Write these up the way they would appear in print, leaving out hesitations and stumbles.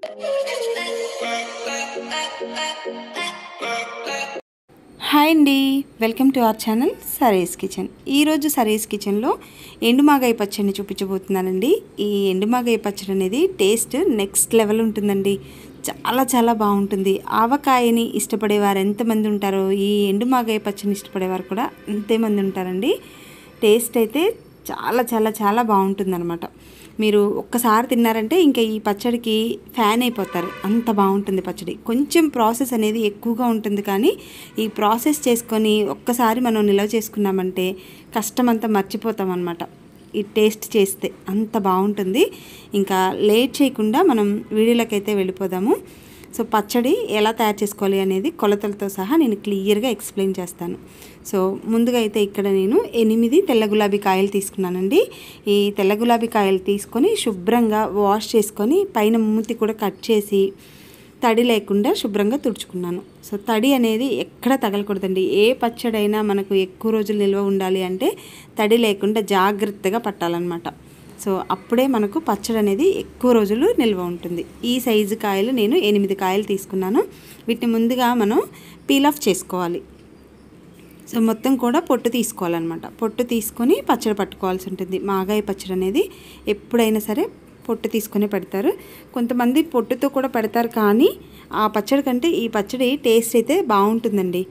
Hi అండి, welcome to our channel సరీస్ kitchen. ఈరోజు సరీస్ కిచెన్లో ఎండుమాగాయ పచ్చడిని చూపించబోతున్నానండి. ఈ ఎండుమాగాయ పచ్చడి అనేది టేస్ట్ నెక్స్ట్ లెవెల్ ఉంటుందండి. చాలా చాలా బాగుంటుంది. ఆవకాయని ఇష్టపడేవారు ఎంతమంది ఉంటారో ఈ ఎండుమాగాయ పచ్చడిని ఇష్టపడేవారు కూడా అంతేమంది ఉంటారండి. టేస్ట్ అయితే చాలా చాలా చాలా బాగుంటుందన్నమాట. మీరు ఒక్కసారి తిన్నారంటే ఇంకా ఈ పచ్చడికి ఫ్యాన్ అయిపోతారు, అంత బాగుంటుంది పచ్చడి. కొంచెం ప్రాసెస్ అనేది ఎక్కువగా ఉంటుంది, కానీ ఈ ప్రాసెస్ చేసుకొని ఒక్కసారి మనం నిల్వ చేసుకున్నామంటే కష్టం అంతా మర్చిపోతాం అన్నమాట. ఈ టేస్ట్ చేస్తే అంత బాగుంటుంది. ఇంకా లేట్ చేయకుండా మనం వీడియోలోకి అయితే వెళ్ళిపోదాము. సో పచ్చడి ఎలా తయారు చేసుకోవాలి అనేది కొలతలతో సహా నేను క్లియర్గా ఎక్స్ప్లెయిన్ చేస్తాను. సో ముందుగా అయితే ఇక్కడ నేను 8 తెల్ల గులాబీ కాయలు తీసుకున్నానండి. ఈ తెల్ల గులాబీ కాయలు తీసుకొని శుభ్రంగా వాష్ చేసుకొని పైన మూతి కూడా కట్ చేసి తడి లేకుండా శుభ్రంగా తుడుచుకున్నాను. సో తడి అనేది ఎక్కడ తగలకూడదండి. ఏ పచ్చడైనా మనకు ఎక్కువ రోజులు నిల్వ ఉండాలి అంటే తడి లేకుండా జాగ్రత్తగా పట్టాలన్నమాట. సో అప్పుడే మనకు పచ్చడి అనేది ఎక్కువ రోజులు నిల్వ ఉంటుంది. ఈ సైజు కాయలు నేను 8 కాయలు తీసుకున్నాను. వీటిని ముందుగా మనం పీల్ ఆఫ్ చేసుకోవాలి. సో మొత్తం కూడా పొట్టు తీసుకోవాలన్నమాట. పొట్టు తీసుకొని పచ్చడి పట్టుకోవాల్సి ఉంటుంది. మాగాయ పచ్చడి అనేది ఎప్పుడైనా సరే పొట్టు తీసుకొని పెడతారు. కొంతమంది పొట్టుతో కూడా పెడతారు, కానీ ఆ పచ్చడి కంటే ఈ పచ్చడి టేస్ట్ అయితే బాగుంటుందండి.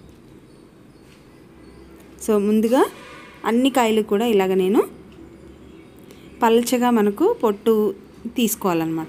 సో ముందుగా అన్ని కాయలు కూడా ఇలాగ నేను పల్చగా మనకు పొట్టు తీసుకోవాలన్నమాట.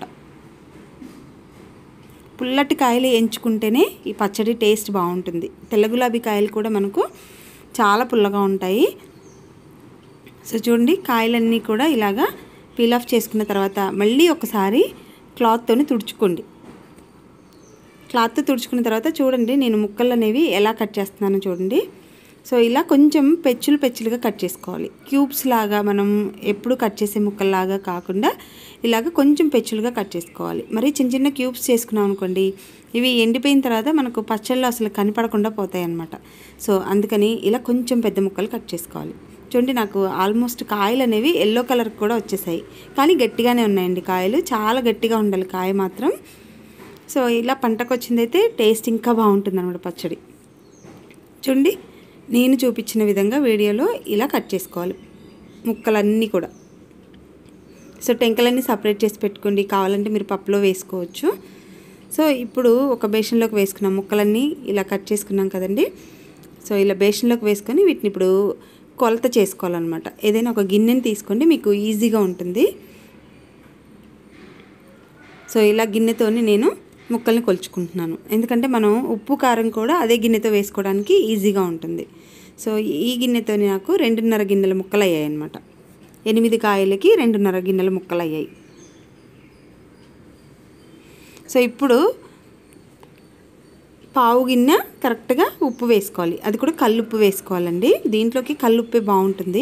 పుల్లటి కాయలు ఎంచుకుంటేనే ఈ పచ్చడి టేస్ట్ బాగుంటుంది. తెల్ల గులాబీ కాయలు కూడా మనకు చాలా పుల్లగా ఉంటాయి. సో చూడండి, కాయలన్నీ కూడా ఇలాగా పీల్ ఆఫ్ చేసుకున్న తర్వాత మళ్ళీ ఒకసారి క్లాత్తోని తుడుచుకోండి. క్లాత్ తుడుచుకున్న తర్వాత చూడండి, నేను ముక్కలు అనేవి ఎలా కట్ చేస్తున్నానో చూడండి. సో ఇలా కొంచెం పెచ్చులుగా కట్ చేసుకోవాలి. క్యూబ్స్ లాగా మనం ఎప్పుడు కట్ చేసే ముక్కల్లాగా కాకుండా ఇలాగ కొంచెం పెచ్చులుగా కట్ చేసుకోవాలి. మరి చిన్న చిన్న క్యూబ్స్ చేసుకున్నాం అనుకోండి, ఇవి ఎండిపోయిన తర్వాత మనకు పచ్చళ్ళు అసలు కనపడకుండా పోతాయి అన్నమాట. సో అందుకని ఇలా కొంచెం పెద్ద ముక్కలు కట్ చేసుకోవాలి. చూడండి, నాకు ఆల్మోస్ట్ కాయలు అనేవి ఎల్లో కలర్ కూడా వచ్చేసాయి, కానీ గట్టిగానే ఉన్నాయండి కాయలు. చాలా గట్టిగా ఉండాలి కాయ మాత్రం. సో ఇలా పంటకు వచ్చిందైతే టేస్ట్ ఇంకా బాగుంటుంది అన్నమాట పచ్చడి. చూడండి, నేను చూపించిన విధంగా వీడియోలో ఇలా కట్ చేసుకోవాలి ముక్కలన్నీ కూడా. సో టెంకలన్నీ సపరేట్ చేసి పెట్టుకోండి. కావాలంటే మీరు పప్పులో వేసుకోవచ్చు. సో ఇప్పుడు ఒక బేషన్లోకి వేసుకున్నాం ముక్కలన్నీ ఇలా కట్ చేసుకున్నాం కదండి. సో ఇలా బేషన్లోకి వేసుకొని వీటిని ఇప్పుడు కొలత చేసుకోవాలన్నమాట. ఏదైనా ఒక గిన్నెని తీసుకోండి, మీకు ఈజీగా ఉంటుంది. సో ఇలా గిన్నెతోని నేను ముక్కల్ని కొలుచుకుంటున్నాను, ఎందుకంటే మనం ఉప్పు కారం కూడా అదే గిన్నెతో వేసుకోవడానికి ఈజీగా ఉంటుంది. సో ఈ గిన్నెతో నాకు 2.5 గిన్నెల ముక్కలు అయ్యాయి అన్నమాట. 8 కాయలకి 2.5 గిన్నెల ముక్కలు అయ్యాయి. సో ఇప్పుడు పావు గిన్నె కరెక్ట్గా ఉప్పు వేసుకోవాలి. అది కూడా కల్లుప్పు వేసుకోవాలండి. దీంట్లోకి కల్లుప్పే బాగుంటుంది.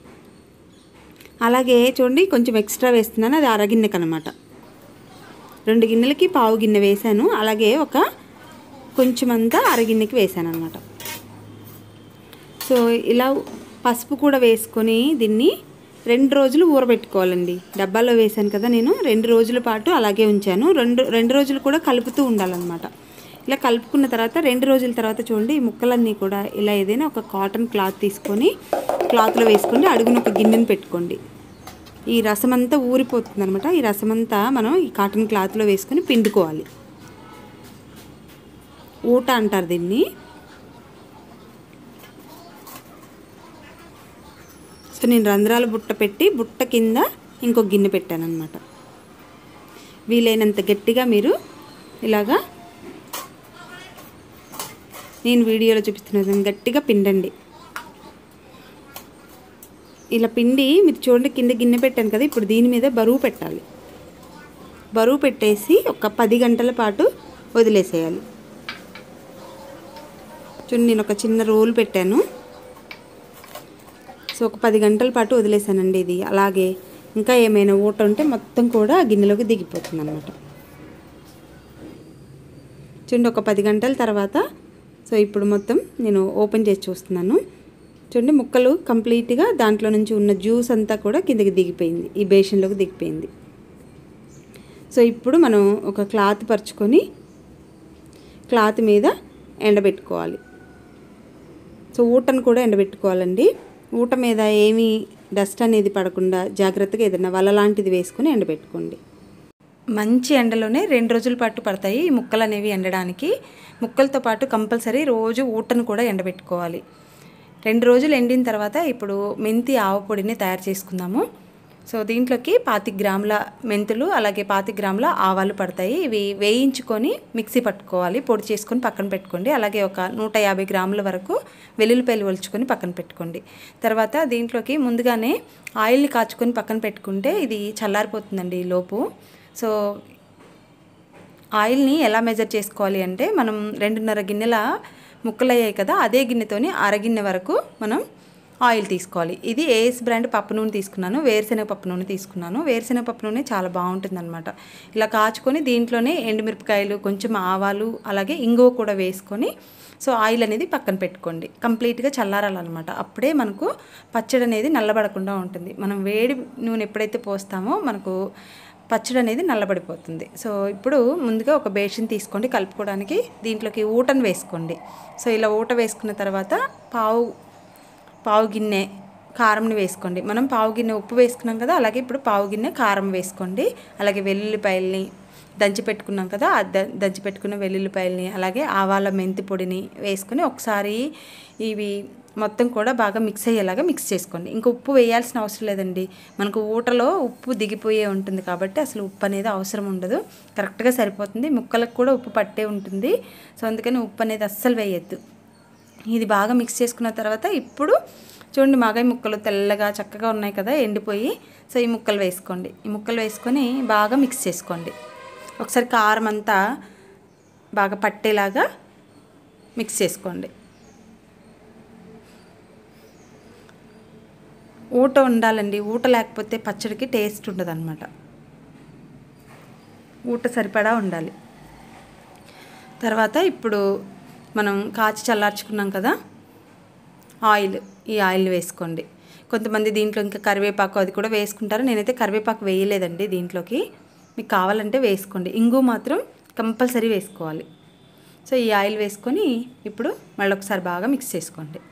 అలాగే చూడండి, కొంచెం ఎక్స్ట్రా వేస్తున్నాను, అది అరగిన్నెకి అనమాట. 2 గిన్నెలకి పావు గిన్నె వేసాను. అలాగే ఒక కొంచెం అంతా అరగిన్నెకి వేసాను అనమాట. సో ఇలా పసుపు కూడా వేసుకొని దీన్ని 2 రోజులు ఊరబెట్టుకోవాలండి. డబ్బాలో వేసాను కదా నేను, 2 రోజుల పాటు అలాగే ఉంచాను. 2 రోజులు కూడా కలుపుతూ ఉండాలన్నమాట. ఇలా కలుపుకున్న తర్వాత 2 రోజుల తర్వాత చూడండి, ఈ ముక్కలన్నీ కూడా ఇలా ఏదైనా ఒక కాటన్ క్లాత్ తీసుకొని క్లాత్లో వేసుకొని అడుగున ఒక గిన్నెని పెట్టుకోండి. ఈ రసం అంతా ఊరిపోతుంది అనమాట. ఈ రసం అంతా మనం ఈ కాటన్ క్లాత్లో వేసుకొని పిండుకోవాలి. ఊట అంటారు దీన్ని. సో నేను రంధ్రాల బుట్ట పెట్టి బుట్ట కింద ఇంకో గిన్నె పెట్టాను అనమాట. వీలైనంత గట్టిగా మీరు ఇలాగా నేను వీడియోలో చూపిస్తున్న విధంగా గట్టిగా పిండండి. ఇలా పిండి మీరు చూడండి, కింద గిన్నె పెట్టాను కదా, ఇప్పుడు దీని మీద బరువు పెట్టాలి. బరువు పెట్టేసి ఒక 10 గంటల పాటు వదిలేసేయాలి. చూడండి, నేను ఒక చిన్న రోల్ పెట్టాను. సో ఒక 10 గంటల పాటు వదిలేసానండి. ఇది అలాగే ఇంకా ఏమైనా ఊట ఉంటే మొత్తం కూడా గిన్నెలోకి దిగిపోతుంది అన్నమాట. చూడండి, ఒక 10 గంటల తర్వాత సో ఇప్పుడు మొత్తం నేను ఓపెన్ చేసి చూస్తున్నాను. చూడండి, ముక్కలు కంప్లీట్గా దాంట్లో నుంచి ఉన్న జ్యూస్ అంతా కూడా కిందకి దిగిపోయింది, ఈ బేషన్లోకి దిగిపోయింది. సో ఇప్పుడు మనం ఒక క్లాత్ పరుచుకొని క్లాత్ మీద ఎండబెట్టుకోవాలి. సో ఊటను కూడా ఎండబెట్టుకోవాలండి. ఊట మీద ఏమీ డస్ట్ అనేది పడకుండా జాగ్రత్తగా ఏదైనా వల లాంటిది వేసుకొని ఎండబెట్టుకోండి. మంచి ఎండలోనే 2 రోజుల పాటు పడతాయి ఈ ముక్కలు అనేవి ఎండడానికి. ముక్కలతో పాటు కంపల్సరీ రోజు ఊటను కూడా ఎండబెట్టుకోవాలి. 2 రోజులు ఎండిన తర్వాత ఇప్పుడు మెంతి ఆవపొడిని తయారు చేసుకుందాము. సో దీంట్లోకి 25 గ్రాముల మెంతులు అలాగే 25 గ్రాముల ఆవాలు పడతాయి. ఇవి వేయించుకొని మిక్సీ పట్టుకోవాలి, పొడి చేసుకొని పక్కన పెట్టుకోండి. అలాగే ఒక 150 గ్రాముల వరకు వెల్లుల్లిపాయలు ఒలుచుకొని పక్కన పెట్టుకోండి. తర్వాత దీంట్లోకి ముందుగానే ఆయిల్ని కాచుకొని పక్కన పెట్టుకుంటే ఇది చల్లారిపోతుందండి లోపు. సో ఆయిల్ని ఎలా మెజర్ చేసుకోవాలి అంటే మనం 2.5 గిన్నెల ముక్కలు అయ్యాయి కదా, అదే గిన్నెతోని అరగిన్నె వరకు మనం ఆయిల్ తీసుకోవాలి. ఇది ఏఎస్ బ్రాండ్ పప్పు నూనె తీసుకున్నాను, వేరుశెనగ పప్పు నూనె తీసుకున్నాను. వేరుశెనగ పప్పు నూనె చాలా బాగుంటుందన్నమాట. ఇలా కాచుకొని దీంట్లోనే ఎండుమిరపకాయలు, కొంచెం ఆవాలు అలాగే ఇంగువ కూడా వేసుకొని సో ఆయిల్ అనేది పక్కన పెట్టుకోండి. కంప్లీట్గా చల్లారాలన్నమాట. అప్పుడే మనకు పచ్చడి అనేది నల్లబడకుండా ఉంటుంది. మనం వేడి నూనె ఎప్పుడైతే పోస్తామో మనకు పచ్చడి అనేది నల్లబడిపోతుంది. సో ఇప్పుడు ముందుగా ఒక బేషన్ తీసుకోండి కలుపుకోవడానికి. దీంట్లోకి ఊటను వేసుకోండి. సో ఇలా ఊట వేసుకున్న తర్వాత పావు గిన్నె కారంని వేసుకోండి. మనం పావు గిన్నె ఉప్పు వేసుకున్నాం కదా, అలాగే ఇప్పుడు పావు గిన్నె కారం వేసుకోండి. అలాగే వెల్లుల్లిపాయల్ని దంచి పెట్టుకున్నాం కదా, దంచి పెట్టుకున్న వెల్లుల్లిపాయల్ని అలాగే ఆవాల మెంతి పొడిని వేసుకొని ఒకసారి ఇవి మొత్తం కూడా బాగా మిక్స్ అయ్యేలాగా మిక్స్ చేసుకోండి. ఇంకా ఉప్పు వేయాల్సిన అవసరం లేదండి. మనకు ఊటలో ఉప్పు దిగిపోయే ఉంటుంది కాబట్టి అసలు ఉప్పు అనేది అవసరం ఉండదు. కరెక్ట్గా సరిపోతుంది. ముక్కలకు కూడా ఉప్పు పట్టే ఉంటుంది. సో అందుకని ఉప్పు అనేది అస్సలు వేయద్దు. ఇది బాగా మిక్స్ చేసుకున్న తర్వాత ఇప్పుడు చూడండి మాగాయ ముక్కలు తెల్లగా చక్కగా ఉన్నాయి కదా ఎండిపోయి. సో ఈ ముక్కలు వేసుకోండి. ఈ ముక్కలు వేసుకొని బాగా మిక్స్ చేసుకోండి. ఒకసారి కారం అంతా బాగా పట్టేలాగా మిక్స్ చేసుకోండి. ఊట ఉండాలండి. ఊట లేకపోతే పచ్చడికి టేస్ట్ ఉండదు అన్నమాట. ఊట సరిపడా ఉండాలి. తర్వాత ఇప్పుడు మనం కాచి చల్లార్చుకున్నాం కదా ఆయిల్, ఈ ఆయిల్ వేసుకోండి. కొంతమంది దీంట్లో ఇంకా కరివేపాకు అది కూడా వేసుకుంటారు. నేనైతే కరివేపాకు వేయలేదండి దీంట్లోకి. మీకు కావాలంటే వేసుకోండి. ఇంగు మాత్రం కంపల్సరీ వేసుకోవాలి. సో ఈ ఆయిల్ వేసుకొని ఇప్పుడు మళ్ళీ ఒకసారి బాగా మిక్స్ చేసుకోండి.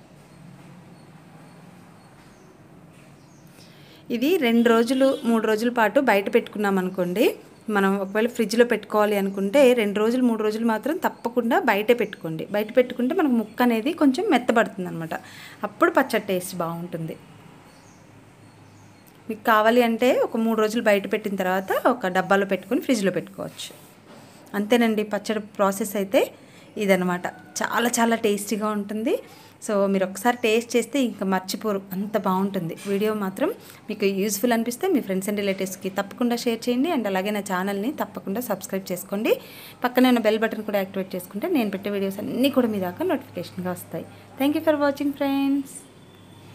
ఇది 2 రోజులు 3 రోజుల పాటు బయట పెట్టుకున్నాం అనుకోండి. మనం ఒకవేళ ఫ్రిడ్జ్లో పెట్టుకోవాలి అనుకుంటే 2 రోజులు 3 రోజులు మాత్రం తప్పకుండా బయటే పెట్టుకోండి. బయట పెట్టుకుంటే మనకు ముక్క అనేది కొంచెం మెత్తబడుతుంది అనమాట. అప్పుడు పచ్చడి టేస్ట్ బాగుంటుంది. మీకు కావాలి అంటే ఒక 3 రోజులు బయట పెట్టిన తర్వాత ఒక డబ్బాలో పెట్టుకొని ఫ్రిడ్జ్లో పెట్టుకోవచ్చు. అంతేనండి పచ్చడి ప్రాసెస్ అయితే ఇదనమాట. చాలా చాలా టేస్టీగా ఉంటుంది. సో మీరు ఒకసారి టేస్ట్ చేస్తే ఇంకా మర్చిపోరు, అంత బాగుంటుంది. వీడియో మాత్రం మీకు యూస్ఫుల్ అనిపిస్తే మీ ఫ్రెండ్స్ అండ్ రిలేటివ్స్కి తప్పకుండా షేర్ చేయండి. అండ్ అలాగే నా ఛానల్ని తప్పకుండా సబ్స్క్రైబ్ చేసుకోండి. పక్కనే ఉన్న బెల్ బటన్ కూడా యాక్టివేట్ చేసుకుంటే నేను పెట్టే వీడియోస్ అన్నీ కూడా మీ దాకా నోటిఫికేషన్గా వస్తాయి. Thank you for watching friends.